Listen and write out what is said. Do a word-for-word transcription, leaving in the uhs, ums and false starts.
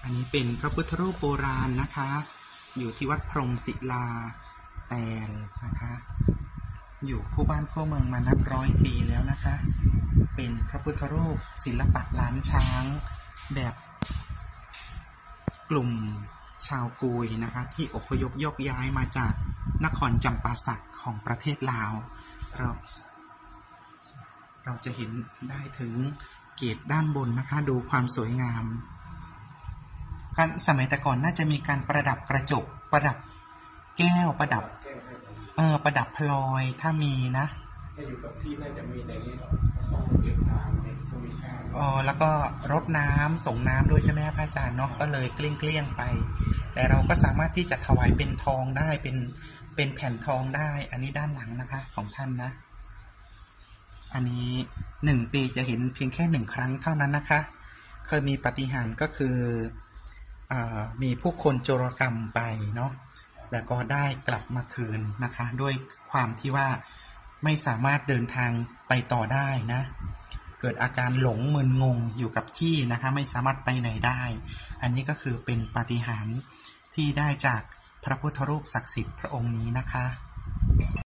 นนี้เป็นพระพุทธรูปโบราณนะคะอยู่ที่วัดพรหมศิลาแตนนะคะอยู่คู่บ้านคู่เมืองมานับร้อยปีแล้วนะคะเป็นพระพุทธรูปศิลปะล้านช้างแบบกลุ่มชาวกุยนะคะที่อพยพยกย้ายมาจากนครจำปาสักของประเทศลาวเราเราจะเห็นได้ถึงเกศด้านบนนะคะดูความสวยงามการสมัยแต่ก่อนน่าจะมีการประดับกระจกประดับแก้วประดับเออประดับพลอยถ้ามีนะถ้าอยู่กับที่น่าจะมีในนี้ต้องเก็บน้ำในภูมิภาคอ๋อแล้วก็รดน้ำส่งน้ำด้วยใช่ไหมพระอาจารย์เนาะก็เลยเกลี้ยงเกลี้ยงไปแต่เราก็สามารถที่จะถวายเป็นทองได้เป็นเป็นแผ่นทองได้อันนี้ด้านหลังนะคะของท่านนะอันนี้หนึ่งปีจะเห็นเพียงแค่หนึ่งครั้งเท่านั้นนะคะเคยมีปาฏิหาริย์ก็คือมีผู้คนโจรกรรมไปเนาะแล้วก็ได้กลับมาคืนนะคะด้วยความที่ว่าไม่สามารถเดินทางไปต่อได้นะเกิดอาการหลงมึนงงอยู่กับที่นะคะไม่สามารถไปไหนได้อันนี้ก็คือเป็นปาฏิหาริย์ที่ได้จากพระพุทธรูปศักดิ์สิทธิ์พระองค์นี้นะคะ